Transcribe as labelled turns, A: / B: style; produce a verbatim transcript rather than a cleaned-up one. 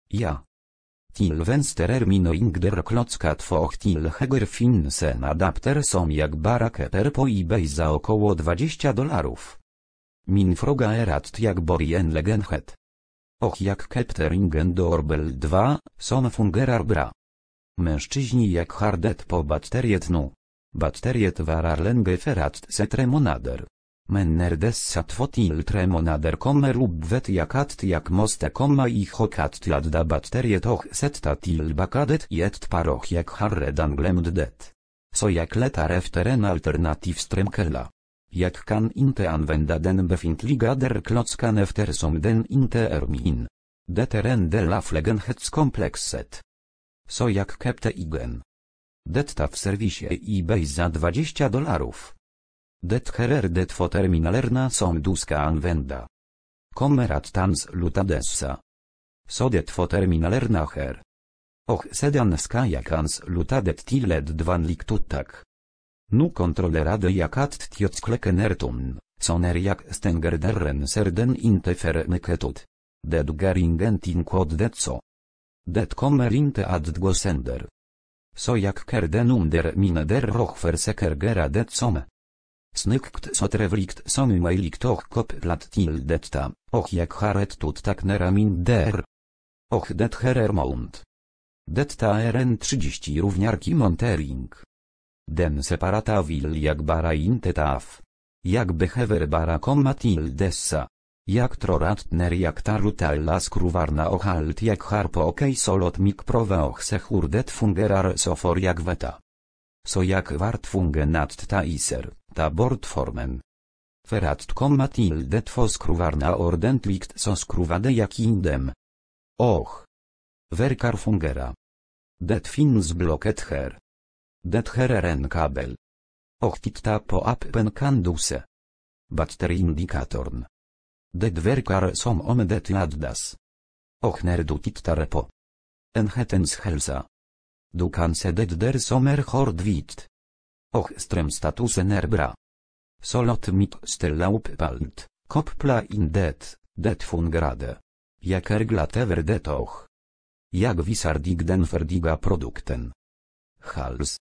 A: Ja. Till vänster minoing der klocka två till höger finns en adapter som jag bara köper på eBay za około dwadzieścia dolarów. Min fråga är att jag borgen lägenhet. Och jak köpte ringen doorbell dwa, som fungerar bra. Mężczyźni jak hardet po batteriet nu. Batteriet varar länge för att se tre månader. Men dessa två till tre månader kommer uppåt jak att jag måste komma ihåg att ladda batteriet och sätta tillbaka i ett par och jag har redan glömt det. Så jag letar efter en alternativ strömkälla. Jag kan inte använda den befintliga der klockan eftersom den inte är min. Det är en del av lägenhetskomplexet. Så jag köpte igen. Detta w serwisie eBay za dwadzieścia dolarów. Det här är det två terminalerna som du ska använda. Kommer att ansluta dessa. Så det två terminalerna här. Och sedan ska jag ansluta det till ett vanligt uttag. Nu kontrollerade jag att tiotskleken är tom, så när jag stänger dörren ser den inte för mycket ut. Det går ingenting åt det så. Det kommer inte att gå sönder. Så jag kör den under mina dörr och försöker göra det som. Snyggt så trevligt som möjligt och kopplat till detta, och jag har ett uttag nära min dörr. Och det här är mount. Detta är en trzydzieści równiarki montering. Den separata vill jag bara inte ta av. Jag behöver bara komma till dessa. Jag tror att när jag tar ut alla skruvarna och allt jag har på okej så låt mig prova och se hur det fungerar så får jag veta. Så jag var tvungen att ta isär, ta bort formen. För att komma till det två skruvarna ordentligt så skruvade jag in dem. Och. Verkar fungera. Det finns blocket här. Det här är en kabel. Och titta på appen kan du se. Batteriindikatorn. Det verkar som om det laddas. Och när du tittar på enhetens hälsa. Du kan se det där som är hårdvitt. Och strömstatusen är bra. Så låt mig ställa upp allt, koppla in det, det fungerade. Jag är glad över det och. Jag visar dig den färdiga produkten. Hals.